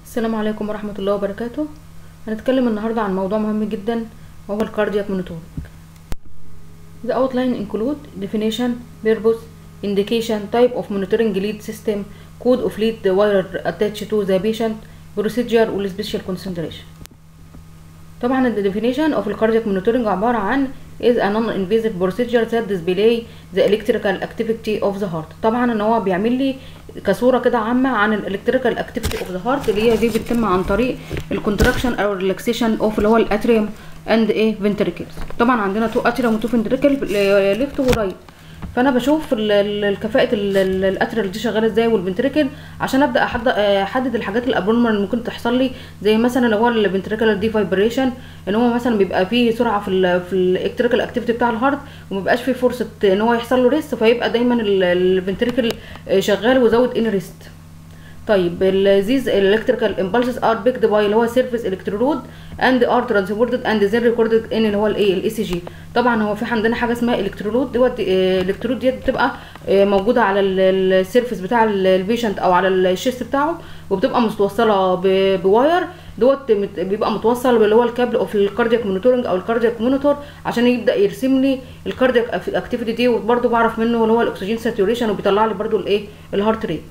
السلام عليكم ورحمة الله وبركاته. هنتكلم النهاردة عن موضوع مهم جدا وهو الكاردياك مونيتورنج. The outline include definition, purpose, indication, type of monitoring lead system, code of lead wire attached to the patient, procedure والspecial consideration. طبعا ال definition of الكاردياك مونيتورنج عبارة عن is a non-invasive procedure that display the electrical activity of the heart. طبعا ان هو بيعمل لي كصورة كده عامة عن الالكتريكال اكتيفيتي اوف ذا هارت اللي هي دي بتتم عن طريق الكونتراكشن او الريلاكسيشن اوف اللي هو الاتريوم اند فنتريكلز. طبعا عندنا تو اتريوم وتو فنتريكل ليفت ورايت، فانا بشوف الكفاءه الاتريال دي شغاله ازاي والفنتريكل عشان ابدا احدد الحاجات الابنورمال اللي ممكن تحصل لي، زي مثلا لو هو الفنتريكل دي فايبريشن ان هو مثلا بيبقى فيه سرعه في الالكتريكال اكتيفيتي بتاع الهارت وما بيبقاش فيه فرصه ان هو يحصل له ريست، فيبقى دايما الفنتريكل شغال وزود ان ريست. طيب these electrical impulses are picked by اللي هو surface electrode and are transported and then recorded in اللي هو الاي سي جي. طبعا هو في عندنا حاجه اسمها الكترود دوت، الالكترود ديت بتبقى موجوده على السيرفيس بتاع البيشنت او على الشيست بتاعه، وبتبقى متوصله بواير دوت، بيبقى متوصل اللي هو الكابل اوف الكاردياك مونيتورنج او الكاردياك مونيتور عشان يبدا يرسم لي الكاردياك اكتيفيتي دي، وبرده بعرف منه اللي هو الاكسجين ساتوريشن وبيطلع لي برده الايه الهارت ريت.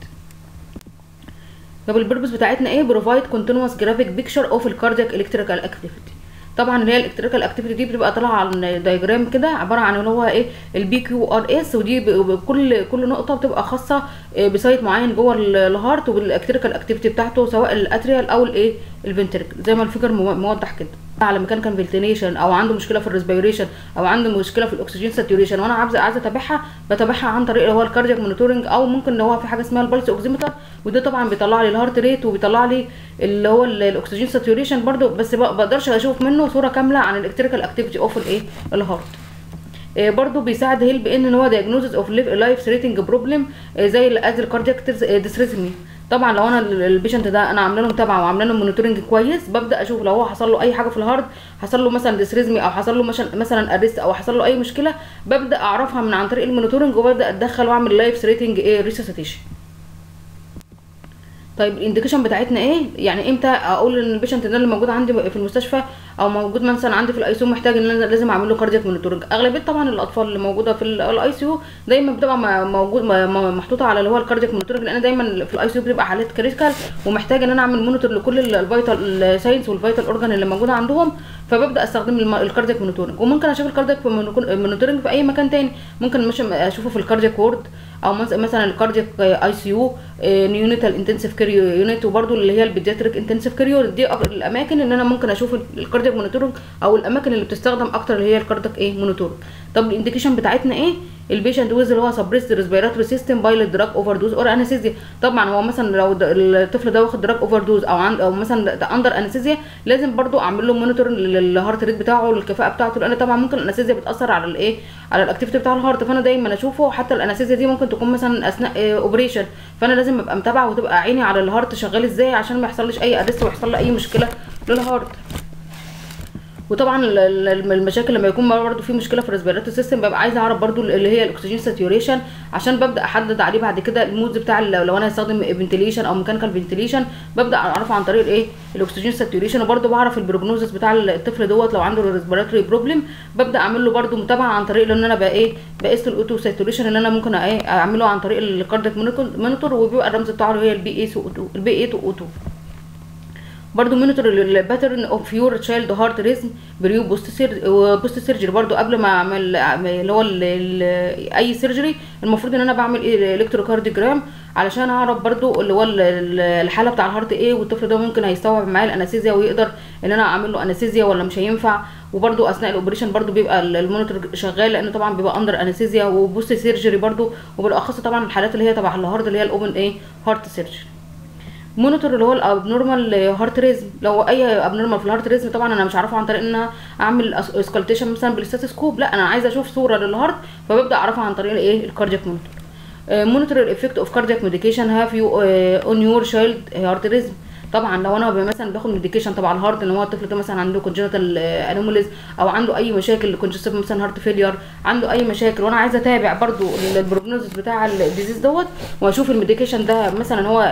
طب البربس بتاعتنا ايه؟ بروفايد كونتينوس جرافيك بيكتشر اوف الكاردياك الكتريكال اكتيفيتي. طبعا اللي هي الالكتريكال اكتيفيتي دي بتبقى طالعه على دايجرام كده عباره عن اللي هو ايه البي كيو ار اس، ودي كل نقطه بتبقى خاصه بسايت معين جوه الهارت والالكتريكال اكتيفيتي بتاعته سواء الاتريال او الايه الفنتريكل زي ما الفيجر موضح كده. على مكان كان فنتيليشن او عنده مشكله في الريسبيريشن او عنده مشكله في الاكسجين ساتوريشن وانا عايزه بتابعها عن طريق اللي هو الكاردياك مونيتورنج، او ممكن اللي هو في حاجه اسمها البلس اوكسيمتر، وده طبعا بيطلع لي الهارت ريت وبيطلع لي اللي هو الاكسجين ساتوريشن برده، بس بقدرش اشوف منه صوره كامله عن الالكتريكال اكتيفيتي اوف الايه الهارت. برضو بيساعد هيلب ان هو diagnosis of life threatening problem زي الكاردياك ديسريزمي. طبعا لو انا البيشنت ده انا عامله له متابعه وعامله له مونيتورنج كويس، ببدا اشوف لو هو حصل له اي حاجه في الهارت، حصل له مثلا ديسريزمي او حصل له مثلا اريست او حصل له اي مشكله، ببدا اعرفها من عن طريق المونيتورنج وببدا اتدخل واعمل لايف ثريتنج ريسيسيتيشن. طيب الانديكيشن بتاعتنا ايه؟ يعني امتى اقول ان البيشنت ده اللي موجود عندي في المستشفى او موجود مثلا عندي في الاي سي يو محتاج ان انا لازم اعمل له كاردياك مونيتورنج؟ اغلبيه طبعا الاطفال اللي موجوده في الاي سي يو دايما بتبقى محطوطه على اللي هو الكاردياك مونيتورنج، لان دايما في الاي سي يو بتبقى حالات كريتيكال ومحتاج ان انا اعمل مونيتور لكل الفيتال ساينس والفيتال اورجان اللي موجوده عندهم، فببدا استخدم الكاردياك مونيتورنج. وممكن اشوف الكاردياك مونيتورنج في اي مكان تاني، ممكن مش اشوفه في الكاردياك وورد او مثلا الكاردياك اي سي يو نيونيتال انتنسيف كير يونت، وبرده اللي هي البيدياتريك انتنسيف كير يونت. دي الاماكن اللي انا ممكن اشوف الكاردياك مونيتورنج او الاماكن اللي بتستخدم اكتر اللي هي الكاردياك مونيتورنج. طب الانديكيشن بتاعتنا ايه؟ البيشنت ويز اللي هو سبريست ريسبيراتوري سيستم باي دراج اوفر دوز اور انستيزيا. طبعا هو مثلا لو الطفل ده واخد دراج اوفر دوز او مثلا اندر انستيزيا، لازم برده اعمل له مونيتور للهارت ريت بتاعه والكفاءه بتاعته، لان طبعا ممكن الانستيزيا بتاثر على على الاكتيفيتي بتاع الهارت، فانا دايما اشوفه. حتى الانستيزيا دي ممكن تكون مثلا اثناء اوبريشن، فانا لازم ابقى متابعه وتبقى عيني على الهارت شغال ازاي عشان ما يحصلش اي ارست ويحصل له اي مشكله للهارت. وطبعا المشاكل لما يكون برده في مشكله في الريسبيراتوري سيستم، ببقى عايزه اعرف برده اللي هي الاكسجين ساتوريشن عشان ببدا احدد عليه بعد كده المودز بتاع لو انا هستخدم فنتيليشن او ميكانيكال فنتيليشن، ببدا اعرفه عن طريق الاكسجين ساتوريشن. وبرده بعرف البروجنوزس بتاع الطفل دوت لو عنده ريسبيراتوري بروبلم، ببدا اعمل له برده متابعه عن طريق ان انا بقيس الاوتو ساتوريشن اللي انا ممكن اعمله عن طريق الكاردياك مونيتور، وبيبقى الرمز بتاعه اللي هي البي اي تو اوتو. برضو مونيتور الباترن اوف يور تشايلد هارت ريزم بريو بوست سيرجري. برضو قبل ما اعمل اللي هو اي سيرجري المفروض ان انا بعمل الكتروكارديوجرام علشان اعرف برضو اللي هو الحاله بتاع الهارت ايه، والطفل ده ممكن هيستوعب معايا الانستيزيا ويقدر ان انا اعمل له انستيزيا ولا مش هينفع. وبرضو اثناء الاوبريشن برضو بيبقى المونيتور شغال، لان طبعا بيبقى اندر انستيزيا وبوست سيرجري برضو، وبالاخص طبعا الحالات اللي هي تبع الهارت اللي هي الاوبن هارت سيرجري. مونيتور اللي هو الابنورمال هارت ريزم. لو اي ابنورمال في الهارت ريزم طبعا انا مش عارفه عن طريق ان انا اعمل اسكالتيشن مثلا بالستيثوسكوب، لا انا عايزه اشوف صوره للهارت، فببدا اعرفها عن طريق الكاردياك مونيتور. مونيتور الافكت اوف كاردياك ميديكيشن هاف يو اون يور تشايلد هارت ريزم. طبعا لو انا مثلا باخد ميديكيشن تبع الهارت، ان هو الطفل ده مثلا عنده كونجنتال انوماليز او عنده اي مشاكل كونجستيف مثلا هارت فيلير، عنده اي مشاكل، وانا عايزه اتابع برده البروجنوزس بتاع الديزيز دوت، واشوف الميديكيشن ده مثلا هو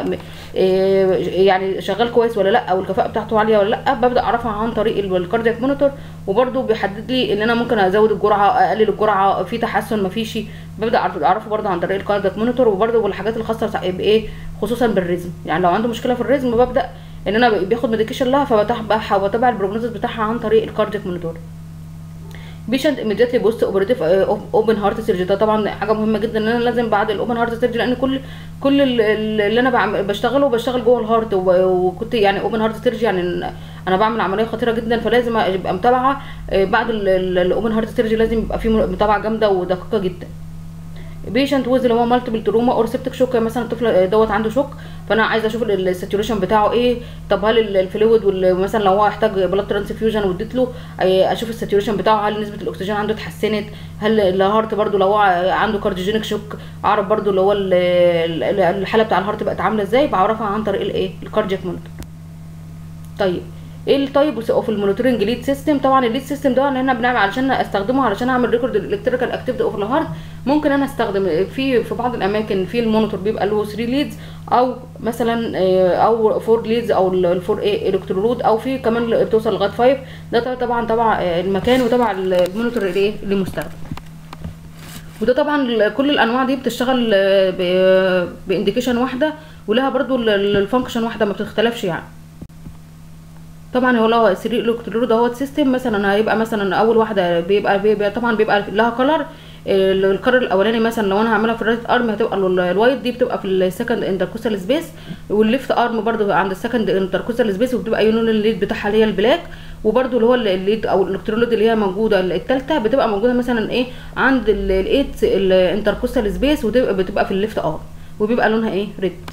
يعني شغال كويس ولا لا، او الكفاءه بتاعته عاليه ولا لا، ببدا اعرفها عن طريق الكاردياك مونيتور. وبرده بيحدد لي ان انا ممكن ازود الجرعه، اقلل الجرعه، في تحسن ما فيش، ببدا اعرفه برده عن طريق الكاردياك مونيتور. وبرده بالحاجات الخاصه بايه، خصوصا بالريزم، يعني لو عنده مشكله في الريزم ببدا ان انا بياخد ميديكيشن لها، فبتابع البروجنوزس بتاعها عن طريق الكاردياك مونيتور. بيشنت immediately بوست اوبريتيف اوبن هارت سيرجري، ده طبعا حاجه مهمه جدا ان انا لازم بعد الاوبن هارت سيرجري، لان كل اللي انا بشتغل جوه الهارت، وكنت يعني اوبن هارت سيرجري يعني انا بعمل عمليه خطيره جدا، فلازم ابقى متابعه بعد الاوبن هارت سيرجري، لازم يبقى في متابعه جامده ودقيقه جدا. بيشنت ويز اللي هو مالتيبل تروما اور سيبتك شوك، مثلا الطفل دوت عنده شوك، فانا عايزه اشوف الساتوريشن بتاعه ايه. طب هل الفلويد مثلا لو هو احتاج بلاد ترانسفيوجن واديت له، اشوف الساتوريشن بتاعه، هل نسبه الاكسجين عنده اتحسنت، هل الهارت برده لو هو عنده كارديوجينيك شوك، اعرف برده اللي هو الحاله بتاع الهارت بقت عامله ازاي، بعرفها عن طريق الايه، الكاردياك مونيتور. طيب ايه التايب اوف المونيتورنج ليد سيستم؟ طبعا الليد سيستم ده ان احنا بنعمل علشان استخدمه علشان اعمل ريكورد الالكتريكال اكتيفيتي اوف الهارت. ممكن انا استخدم في بعض الاماكن في المونيتور بيبقى له 3 ليدز، او مثلا او 4 ليدز، او الفور الكترود، او في كمان بتوصل لغايه 5. ده طبعا تبع المكان وتبع المونيتور اللي مستخدم. وده طبعا كل الانواع دي بتشتغل بانديكيشن واحده، ولها برضو الفانكشن واحده، ما بتختلفش يعني. طبعا هو لو 3 الكترود دوت سيستم، مثلا هيبقى مثلا اول واحده بيبقى طبعا بيبقى لها كلر. الكلر الاولاني مثلا لو انا هعملها في الرايت ارم هتبقى الوايت، دي بتبقى في السكند انتركوستال سبيس، والليفت ارم برده عند السكند انتركوستال سبيس، وبتبقى يونون الليد بتاعها اللي هي البلاك. وبرده اللي هو الليد او الالكترود اللي هي موجوده الثالثه بتبقى موجوده مثلا ايه عند الايت الانتركوستال سبيس، وبتبقى في الليفت ارم، وبيبقى لونها ايه، ريد.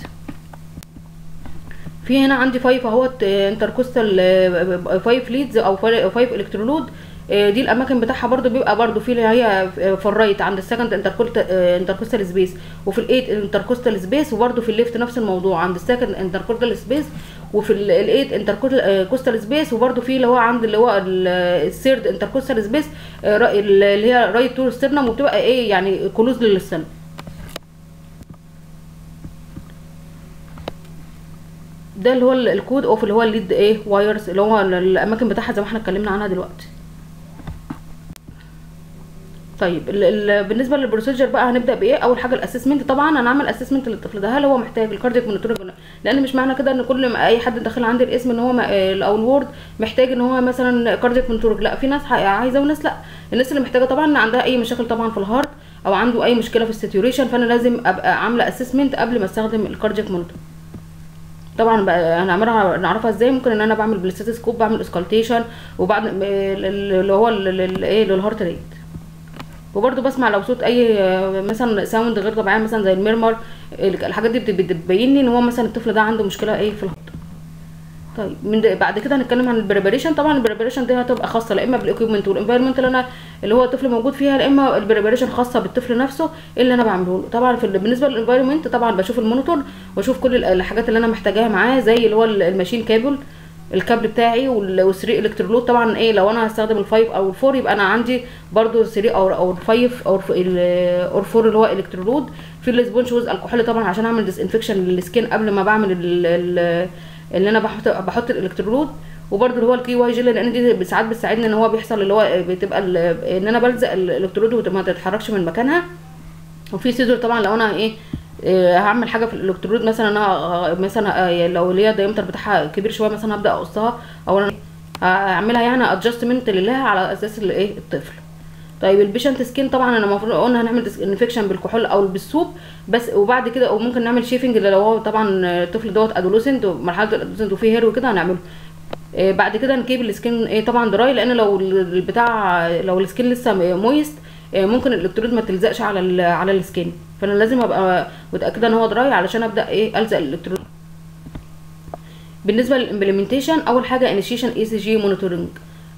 في هنا عندي 5 اهوت انتركوستال 5 ليدز او 5 الكترولود. دي الاماكن بتاعها برده بيبقى برده في اللي هي في الرايت عند السكند انتركوستال سبيس، وفي الايت انتركوستال سبيس، وبرده في الليفت نفس الموضوع عند السكند انتركوستال سبيس، وفي الايت انتركوستال سبيس، وبرده في اللي هو عند اللي هو الثيرد انتركوستال سبيس اللي هي رايت تو ستيرنم، وبتبقى ايه يعني كلوز للسترنم. ده اللي هو الكود اوف اللي هو الليد ايه وايرز، اللي هو الاماكن بتاعها زي ما احنا اتكلمنا عنها دلوقتي. طيب بالنسبه للبروسيجر بقى هنبدا بايه؟ اول حاجه الاسسمنت. طبعا انا اعمل اسسمنت للطفل ده، هل هو محتاج الكاردياك مونيتورنج، لان مش معنى كده ان كل ما اي حد داخل عندي الاسم ان هو او الورد محتاج ان هو مثلا كاردياك مونيتورنج، لا، في ناس عايزه وناس لا. الناس اللي محتاجه طبعا ان عندها اي مشاكل طبعا في الهارت، او عنده اي مشكله في الساتوريشن، فانا لازم ابقى عامله اسسمنت قبل ما استخدم الكاردياك مونيتور. طبعا بقى نعرفها ازاي؟ ممكن ان انا بعمل بالستيثوسكوب، بعمل اسكالتيشن، وبعد اللي هو ايه للهارت ريت، وبرده بسمع لو صوت اي مثلا ساوند غير طبيعيه مثلا زي الميرمر، الحاجات دي بتبين لي ان هو مثلا الطفل ده عنده مشكله ايه في الهارت. طيب بعد كده هنتكلم عن البريباريشن. طبعا البريباريشن دي هتبقى خاصه لا اما بالاكويبمنت والانفايرمنت اللي هو الطفل موجود فيها، لا اما البريباريشن خاصه بالطفل نفسه اللي انا بعمله له. طبعا بالنسبه للانفايرمنت طبعا بشوف المونيتور، واشوف كل الحاجات اللي انا محتاجاها معاه، زي اللي هو الماشين كابل، الكابل بتاعي، والثري الكترولود. طبعا ايه لو انا هستخدم الفايف او الفور يبقى انا عندي برده 3 او الفايف او الفور اللي هو الكترولود. في السبونج ويز الكحول طبعا عشان اعمل ديس انفكشن للسكين قبل ما بعمل اللي انا بحط الالكترولود. وبرده اللي هو الكي واي جل، لان دي ساعات بتساعدني ان هو بيحصل اللي هو بتبقى ان انا بلزق الالكترولود وما تتحركش من مكانها. وفي سيزر طبعا لو انا ايه هعمل حاجه في الالكترولود، مثلا انا مثلا لو اللي هي الدايمتر بتاعها كبير شويه مثلا هبدا اقصها، او انا هعملها يعني ادجستمنت لها على اساس الايه الطفل. طيب البيشنت سكين طبعا انا المفروض قلنا هنعمل انفكشن بالكحول او بالسوب بس، وبعد كده او ممكن نعمل شيفنج لو هو طبعا الطفل دوت ادولوسنت مرحله الادولوسنت وفيه هير وكده هنعمله. بعد كده نكيب السكين ايه طبعا دراي، لان لو البتاع لو السكين لسه مويست ممكن الالكترود ما تلزقش على السكين، فانا لازم ابقى متاكده ان هو دراي علشان ابدا ايه الزق الالكترود. بالنسبه للامبلمنتيشن اول حاجه انيشيشن اي سي جي مونيتورنج،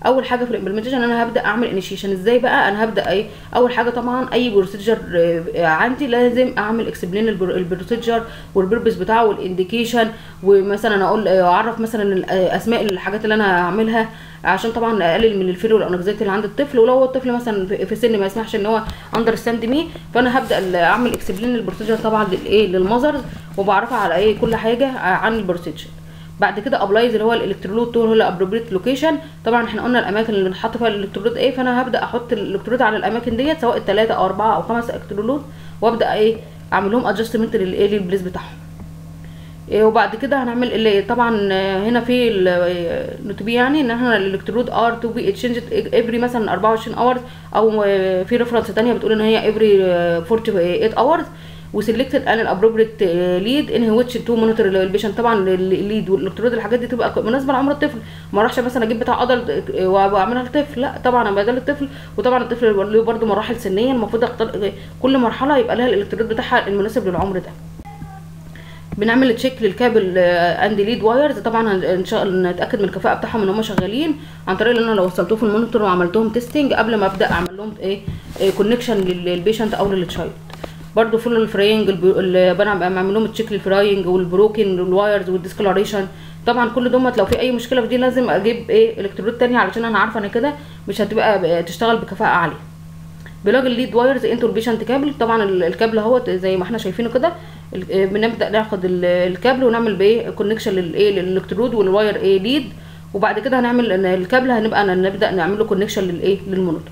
اول حاجه في الامبلمنتيشن انا هبدا اعمل انيشيشن. ازاي بقى؟ انا هبدا ايه؟ اول حاجه طبعا اي بروسيجر عندي لازم اعمل اكسبلين البروسيجر والبيربس بتاعه والانديكيشن، ومثلا اقول اعرف مثلا اسماء الحاجات اللي انا هعملها عشان طبعا اقلل من الفير والانكزايتي اللي عند الطفل. ولو الطفل مثلا في سن ما يسمحش ان هو اندرستاند مي، فانا هبدا اعمل اكسبلين البروسيجر طبعا للايه للمذرز، وبعرفها على ايه كل حاجه عن البروسيجر. بعد كده ابلايز اللي هو الالكترود تول، هو الابروبريت لوكيشن. طبعا احنا قلنا الاماكن اللي بنحط فيها الالكترود ايه، فانا هبدا احط الالكترود على الاماكن ديت سواء 3 او 4 او 5 الكترود، وابدا ايه اعمل لهم ادجستمنت للايه للبليس بتاعهم. وبعد كده هنعمل اللي طبعا هنا في النوتبي يعني ان احنا الالكترود ار تو بي اتشينجد افري مثلا 24 اورز، او في ريفرنس ثانيه بتقول ان هي افري 48 اورز، وسيلكتد ان الابروبريت ليد ان ويتش تو مونيتور البيشنت. طبعا الليد والالكترود الحاجات دي تبقى مناسبه لعمر الطفل، ما اروحش مثلا اجيب بتاع ادلت واعملها للطفل، لا طبعا انا بدل الطفل. وطبعا الطفل له برده مراحل سنيه، المفروض كل مرحله يبقى لها الالكترود بتاعها المناسب للعمر ده. بنعمل تشيك للكابل اند ليد وايرز، طبعا ان شاء الله نتاكد من الكفاءه بتاعهم ان هم شغالين عن طريق ان انا لو وصلتهم في المونيتور وعملتهم تيستنج قبل ما ابدا اعمل لهم ايه كونكشن للبيشنت او للتشايلد. برده فول الفراينج اللي بعمل لهم تشيك للفراينج والبروكن والوايرز والديسكلاريشن. طبعا كل دوت لو في اي مشكله في دي لازم اجيب ايه الكترود تاني، علشان انا عارفه ان كده مش هتبقى تشتغل بكفاءه عاليه. بلاج الليد وايرز انتو البيشنت كابل، طبعا الكابل اهوت زي ما احنا شايفينه كده، بنبدا ناخد الكابل ونعمل بايه كونكشن للايه للالكترود والواير ايه ليد، وبعد كده هنعمل الكابل هنبقى نبدا نعمل له كونكشن للايه للمونيتور.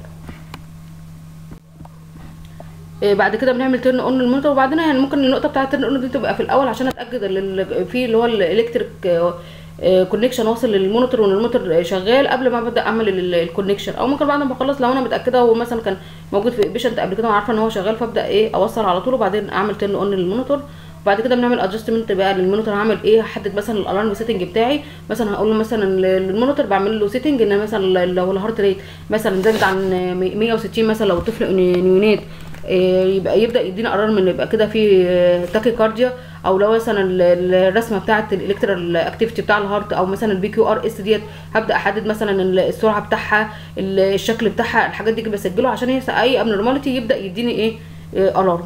بعد كده بنعمل تيرن اون المونيتور، وبعدين يعني ممكن النقطه بتاعه التيرن اون دي تبقى في الاول عشان اتاكد في اللي هو الالكتريك كونكشن واصل للمونيتور وان المونيتور شغال قبل ما ابدا اعمل الكونكشن، او ممكن بعد ما اخلص لو انا متاكده هو مثلا كان موجود في بيشنت قبل كده وعارفه ان هو شغال، فابدا ايه اوصل على طول وبعدين اعمل تيرن اون للمونيتور. وبعد كده بنعمل ادجستمنت بقى للمونيتور، هعمل ايه هحدد مثلا الالارم سيتنج بتاعي، مثلا هقول له مثلا للمونيتور بعمل له سيتنج ان مثلا لو الهارت ريت مثلا زادت عن 160 مثلا لو الطفل نيونات يبقى يبدا يدينا الارم ان يبقى كده في تاكي كارديا، او لو مثلا الرسمه بتاعه الالكترال اكتيفيتي بتاع الهارت او مثلا البي كيو ار اس ديت هبدا احدد مثلا السرعه بتاعها الشكل بتاعها، الحاجات دي بسجله عشان هي اي ابنورماليتي يبدا يديني ايه الارم.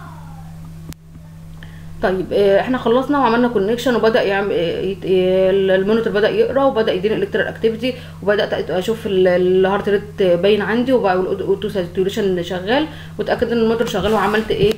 طيب احنا خلصنا وعملنا كونكشن وبدا يعمل المونيتور بدا يقرا وبدا يديني الكترال اكتيفيتي، وبدات اشوف الهارت ريت باين عندي والاوتو ساتوريشن شغال، واتاكد ان المونيتور شغال، وعملت ايه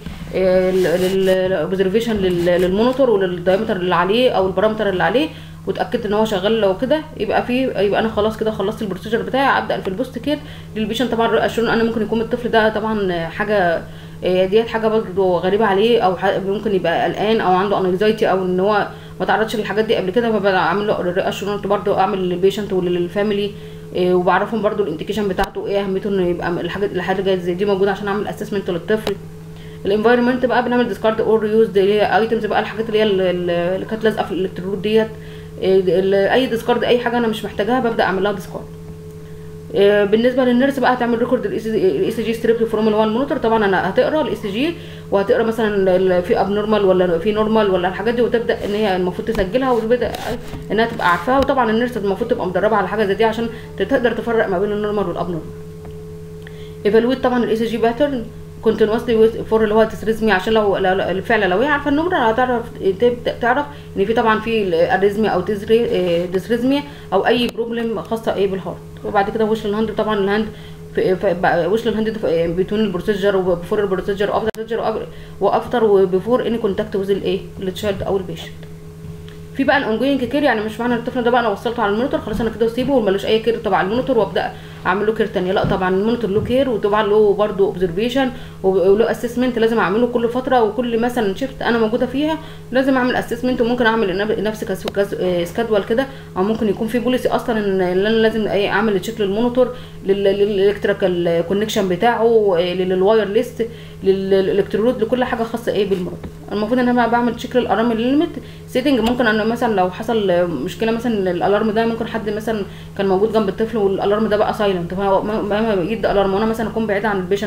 الاوبزرفيشن للمونيتور وللدايمتر اللي عليه او البارامتر اللي عليه، واتاكدت ان هو شغال. لو كده يبقى انا خلاص كده خلصت البروسيجر بتاعي، ابدا في البوست كير للبيشنت. طبعا اشون انا ممكن يكون الطفل ده طبعا حاجه ديت حاجه برضه غريبه عليه، او ممكن يبقى قلقان او عنده انكزايتي او ان هو ما تعرضش للحاجات دي قبل كده، فبعمل له رياشورنت برضه، اعمل للبيشنت وللفاميلي وبعرفهم برضه الانديكيشن بتاعته ايه اهميته انه يبقى الحاجه زي دي موجوده عشان اعمل اسسمنت للطفل. الانفايرمنت بقى بنعمل ديسكارد اور ريوز اللي هي ايتمز بقى، الحاجات اللي هي اللي كانت لازقه في الالكترود ديت، اي ديسكارد اي حاجه انا مش محتاجاها ببدا اعمل لها ديسكارد. بالنسبه للنيرس بقى هتعمل ريكورد الاي سي جي ستريب فروم اللي هو المونيتور. طبعا انا هتقرا الاي سي جي وهتقرا مثلا في اب نورمال ولا في نورمال ولا الحاجات دي، وتبدا ان هي المفروض تسجلها وتبدا انها تبقى عارفاها. وطبعا النيرس المفروض تبقى مدربه على حاجه زي دي عشان تقدر تفرق ما بين النورمال والاب نورمال. ايفالويت طبعا الاي سي جي باترن كونتينوسلي فور اللي هو تسريزمي، عشان لو الفعل لو هي عارفه النمره هتعرف تعرف ان في طبعا في اريزميا او ديسريزميا او اي بروبلم خاصه ايه بالهارت. وبعد كده وش الهاند، طبعا الهاند وش الهاند بتون البروسيجر وبفور البروسيجر وافتر البروسيجر وافتر وبيفور اني كونتاكت ويز الايه التشايلد او البيشنت. في بقى الاونجوينج كير، يعني مش معنى الطفل ده بقى انا وصلته على المونيتور خلاص انا كده اسيبه ومالوش اي كير تبع المونيتور وابدا اعمل له كير ثانيه، لا طبعا المونيتور له كير وطبعا له برده اوبزرفيشن وله اسسمنت لازم اعمله كل فتره، وكل مثلا شيفت انا موجوده فيها لازم اعمل اسسمنت، وممكن اعمل نفس سكادول كده، او ممكن يكون في بوليسي اصلا ان انا لازم اعمل تشيك للمونيتور للالكتريكال كونكشن بتاعه للواير ليست للالكترود لكل حاجه خاصه ايه بالمونيتور. المفروض ان انا بعمل تشيك للالارم ليميت سيتنج، ممكن انا مثلا لو حصل مشكله مثلا الالارم ده ممكن حد مثلا كان موجود جنب الطفل والالارم ده بقى سايلنت، فما يدي الارم وانا مثلا اكون بعيده عن البيشنت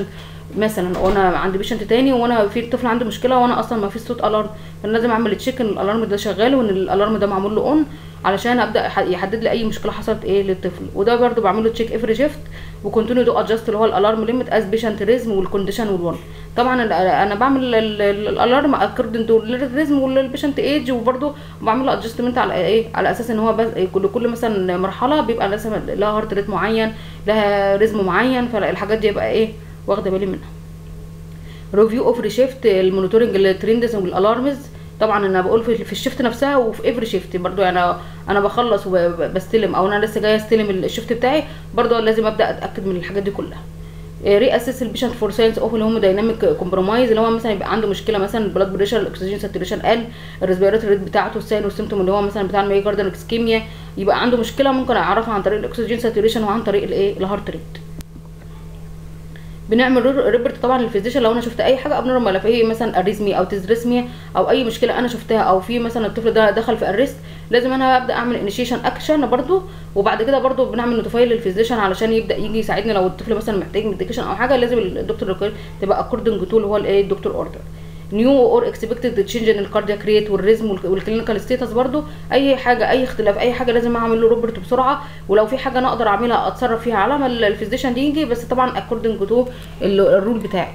مثلا وانا عندي بيشنت تاني وانا في الطفل عنده مشكله وانا اصلا ما فيش صوت الارم، فانا لازم اعمل تشيك ان الالارم ده شغال وان الالارم ده معمول له اون علشان ابدا يحدد لي اي مشكله حصلت ايه للطفل. وده برده بعمل له تشيك افري شيفت وكونتينيو دو ادجست اللي هو الالارم ليميت از بيشنت ريزم والكونديشن والون. طبعا انا بعمل الالارم اكوردنج تو الريزم والبيشنت ايج، وبرده بعمل له ادجستمنت على ايه، على اساس ان هو كل مثلا مرحله بيبقى لازم لها هارت ريت معين، لها ريزم معين، فالحاجات دي يبقى ايه واخده بالي منها. ريفيو اوف ريشيفت المونيتورنج الترندز والالارمز. طبعا انا بقول في الشيفت نفسها وفي افري شيفت برضو، يعني انا بخلص وبستلم او انا لسه جايه استلم الشيفت بتاعي برضو لازم ابدا اتاكد من الحاجات دي كلها. ري اسس البيشنت فور ساينس اوف اللي هم دايناميك كومبرومايز، اللي هو مثلا يبقى عنده مشكله مثلا البلاد بريشر، الاكسجين ساتوريشن قل، الريسبيراتوري ريت بتاعته، الساين والسيمتوم اللي هو مثلا بتاع الميوكاردال اسكيميا، يبقى عنده مشكله ممكن اعرفها عن طريق الاكسجين ساتوريشن وعن طريق الايه الهارت ريت. بنعمل ريبورت طبعا للفيزيشن لو انا شفت اي حاجه ابنورمال، في مثلا اريزميا او تيزريسميا او اي مشكله انا شفتها، او في مثلا الطفل ده دخل في اريست، لازم انا ابدا اعمل انيشيشن اكشن برضو. وبعد كده برضو بنعمل نوتيفاي للفيزيشن علشان يبدا يجي يساعدني لو الطفل مثلا محتاج ميديكيشن او حاجه، لازم الدكتور تبقى اكوردنج تو اللي هو الايه الدكتور اوردر. نيو اور اكسبكتد تشينج ان الكاردياك ريت والريزم والكلينيكال ستيتس، برضو اي حاجه اي اختلاف اي حاجه لازم اعمل له روبرت بسرعه، ولو في حاجه انا اقدر اعملها اتصرف فيها على ما الفيزيشن دي يجي، بس طبعا اكوردنج تو الرول بتاعي.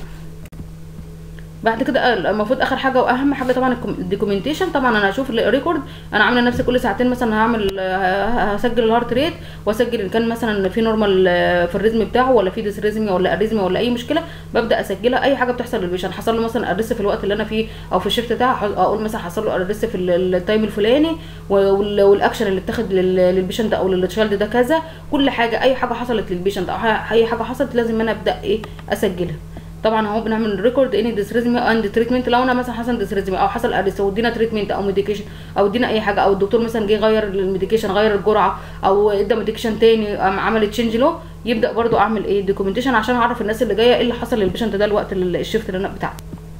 بعد كده المفروض اخر حاجه واهم حاجه طبعا الدوكيومنتيشن. طبعا انا هشوف الريكورد، انا عامله نفسي كل ساعتين مثلا هسجل الهارت ريت واسجل ان كان مثلا في نورمال في الريزم بتاعه ولا في ديسريزميا ولا اريزميا ولا اي مشكله، ببدا اسجلها. اي حاجه بتحصل للبيشنت حصل له مثلا اريست في الوقت اللي انا فيه او في الشيفت بتاعه، اقول مثلا حصل له اريست في التايم الفلاني والاكشن اللي اتاخد للبيشنت او للتشايلد ده كذا. كل حاجه اي حاجه حصلت للبيشنت او اي حاجه حصلت لازم انا ابدا ايه اسجلها. طبعا اهو بنعمل ريكورد اني ديسريزميا اند تريتمنت، لو انا مثلا حصل ديسريزميا او حصل اريست ودينا تريتمنت او ميديكيشن او ادينا اي حاجه، او الدكتور مثلا جه غير الميديكيشن غير الجرعه او ادى ميديكيشن تاني عمل تشينج له، يبدا برده اعمل ايه دوكيومنتيشن عشان اعرف الناس اللي جايه ايه اللي حصل للبيشنت ده الوقت الشيفت اللي انا بتاعه.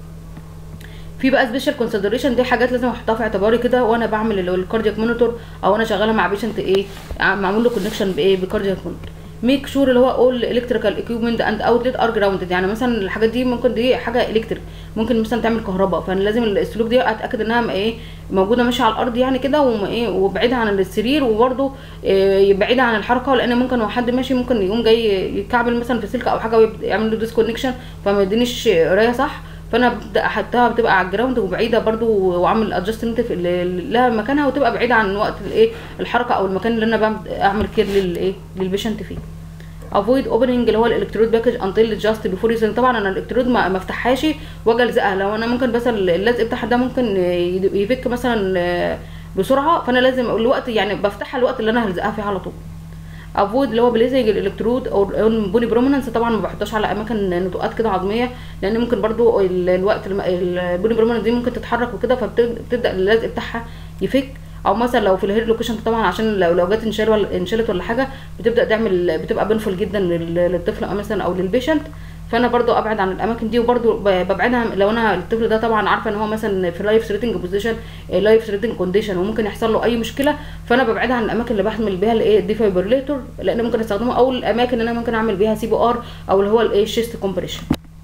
في بقى سبيشال كونسيدريشن، دي حاجات لازم احطها في اعتباري كده وانا بعمل الكاردياك مونيتور او انا شغاله مع بيشنت ايه معمول له كونكشن بايه بكاردياك مونيتور. ميك شور اللي هو اول الكتريكال ايكويبمنت اند اوتلت ار جراوندد، يعني مثلا الحاجات دي ممكن دي حاجه الكتريك ممكن مثلا تعمل كهرباء، فانا لازم السلوك دي اتاكد انها ايه موجوده ماشيه على الارض يعني كده وبعيده عن السرير، وبرده بعيده عن الحركه، لان ممكن حد ماشي ممكن يقوم جاي يكعبل مثلا في سلكه او حاجه ويعمل له ديسكونكشن فما يدينيش قرايه صح، فانا ببدا احطها بتبقى على الجراوند وبعيده برده، واعمل ادجستمنت لها مكانها وتبقى بعيده عن وقت الايه الحركه او المكان اللي انا اعمل كير للايه للبيشنت فيه. افويد اوبننج اللي هو الالكترود باكج انتل جاست بيفور يوزنج، طبعا انا الالكترود ما افتحهاش واجي الزقها، لو انا ممكن مثلا اللزق بتاعها ده ممكن يفك مثلا بسرعه، فانا لازم الوقت يعني بفتحها الوقت اللي انا هلزقها فيه على طول. افويد اللي هو بليزنج الالكترود او بوني بروميننس، طبعا ما بحطهاش على اماكن نتوءات كده عظميه، لان ممكن برده الوقت البوني بروميننس دي ممكن تتحرك وكده فبتبدا اللزق بتاعها يفك، او مثلا لو في الهير لوكيشن طبعا عشان لو جت انشلت ولا حاجه بتبقى بنفل جدا للطفل او مثلا او للبيشنت، فانا برضو ابعد عن الاماكن دي، وبرضو ببعدها لو انا الطفل ده طبعا عارفه ان هو مثلا في لايف ثريتنج بوزيشن لايف ثريتنج كونديشن وممكن يحصل له اي مشكله، فانا ببعدها عن الاماكن اللي بحمل بيها الايه الديفايبريليتور، لان ممكن استخدمه او الاماكن اللي انا ممكن اعمل بيها سي بي ار او اللي هو الايه الشيست كومبريشن.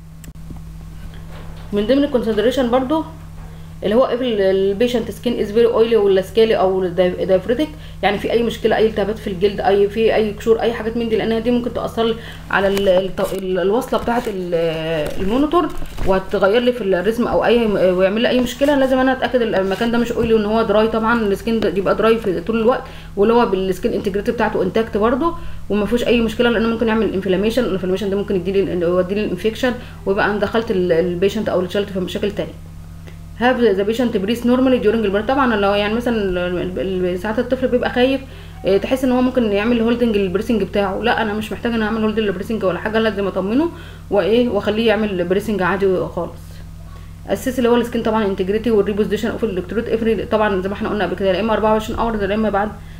من ضمن الكونسيدريشن برضو اللي هو البيشنت سكين از فيري اويلي ولا سكالي او دايفريتك، يعني في اي مشكله اي التهابات في الجلد في اي قشور اي حاجات من دي، لانها دي ممكن تاثر على الوصله بتاعه المونيتور وهتغير لي في الرسم او ويعمل لي اي مشكله، لازم انا اتاكد المكان ده مش اويلي وان هو دراي، طبعا السكين ده يبقى دراي في طول الوقت، واللي هو بالسكين انتجريتي بتاعته انتاكت برده وما فيهوش اي مشكله، لانه ممكن يعمل انفلاميشن، الانفلاميشن ده ممكن يودي لي الانفكشن ويبقى انا دخلت البيشنت او التشايلد في مشاكل ثانيه. هاف ذا بيشنت بريس نورمالي ديورنج البرد، طبعا لو يعني مثلا ساعات الطفل بيبقى خايف تحس ان هو ممكن يعمل هولدنج البريسنج بتاعه، لا انا مش محتاجه ان اعمل هولدنج للبريسنج ولا حاجه، لازم اطمنه واخليه يعمل بريسنج عادي خالص. اساس اللي هو السكين طبعا انتجريتي والريبوزيشن اوف الالكترود افري، طبعا زي ما احنا قلنا قبل كده، يا اما 24 اور يا اما بعد